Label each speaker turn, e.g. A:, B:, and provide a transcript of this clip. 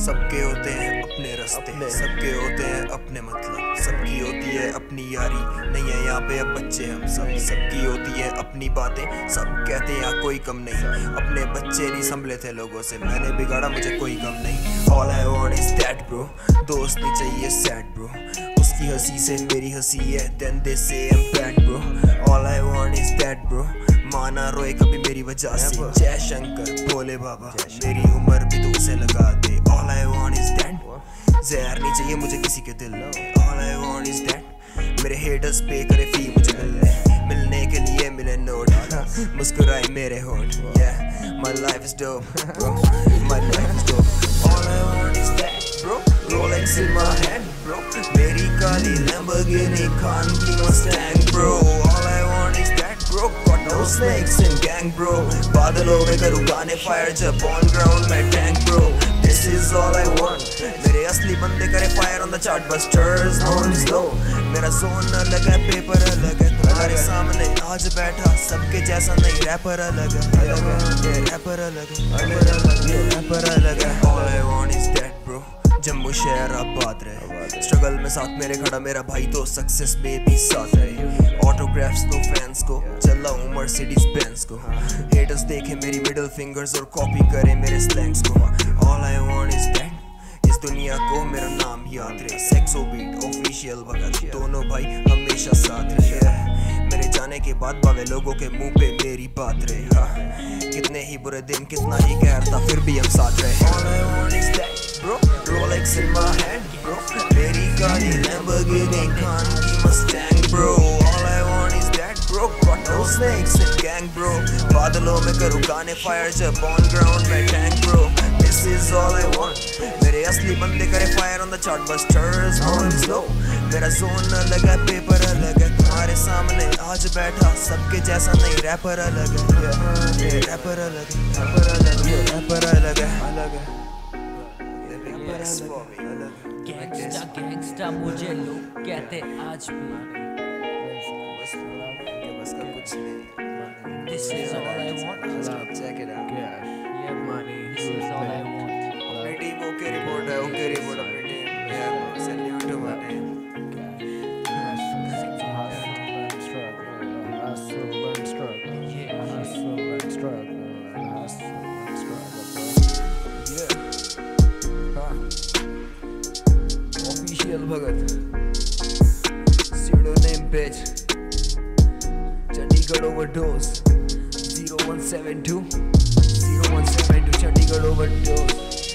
A: सबके होते हैं अपने रास्ते, सबके होते हैं अपने मतलब, सबकी होती है अपनी यारी, नहीं है यहाँ पे अब बच्चे हम सब। सबकी होती है अपनी बातें, सब कहते हैं यहाँ कोई कम नहीं, अपने बच्चे नहीं संभले थे लोगों से, मैंने बिगाड़ा मुझे कोई कम नहीं। All I want is that bro, दोस्त नहीं चाहिए sad bro, उसकी हंसी से मेरी हंसी है then they say I'm bad bro। All I want is that bro, माना रोए कभी मेरी वजह से, जय शंकर भोले बाबा मेरी उम्र भी तो उसे लगा दे। All I want is that, जहर नहीं चाहिए मुझे किसी के दिल में। All I want is that, मेरे haters पे करे फी मुझे मिलने के लिए मिले नोट, मुस्कुराए मेरे होठ। Yeah, my life is dope bro, my life is dope। All I want is that bro, Rolex in my hand bro, मेरी काली Lamborghini खान की Mustang bro। All I want is that bro, got no snakes in gang bro, बादलों में करूँ गाने fire जब on ground में tank bro। This is all I want, मेरे असली बंदे करे fire on the chart busters on slow, मेरा zone अलग है पेपर अलग है, तुम्हारे सामने आज बैठा सबके जैसा नहीं, रैपर अलग है, ये रैपर अलग है, ये रैपर अलग है। All I want is that bro, Jammu शहर आबाद रहे, स्ट्रगल में साथ मेरे खड़ा मेरा भाई तो सक्सेस में भी साथ रहे, ऑटोग्राफ्स दो फैंस को, चला हूँ मर्सिडीज बेंज को, हेटर्स देखे मेरी मिडिल फिंगर्स और कॉपी करे मेरे स्लैंग्स को। All I want is that, इस दुनिया को मेरा नाम याद रहे, सेक्सो बीट ऑफिशियल भगत दोनों भाई हमेशा साथ रहे, मेरे जाने के बाद बावे लोगों के मुंह पे मेरी बात रहे। हाँ, कितने ही बुरे दिन कितना ही कहर था फिर भी हम साथ रहे। All I want is that bro, Rolex in my hand bro, मेरी काली Lamborghini खान की Mustang bro। All I want is that bro, got no snakes in gang bro, बादलों में करूँ गाने fire जब on ground में tank bro। This is all I want, मेरे असली बंदे करे fire on the chart busters on slow, मेरा zone अलग है पेपर अलग है, तुम्हारे सामने आज बैठा सबके जैसा नहीं, रैपर अलग है, ये रैपर अलग है, ये रैपर अलग है।
B: गैंगस्टा गैंगस्टा मुझे लोग कहते आज भी, This is all I want,
A: Check it out,
B: yeah money, this is all I want।
A: अपनी टीम ओके रिपोर्ट है, ओके रिपोर्ट अपनी team, yeah salute to my team। Official Bhagat, pseudonym bitch, Chandigarh overdose, 0172 Chandigarh overdose।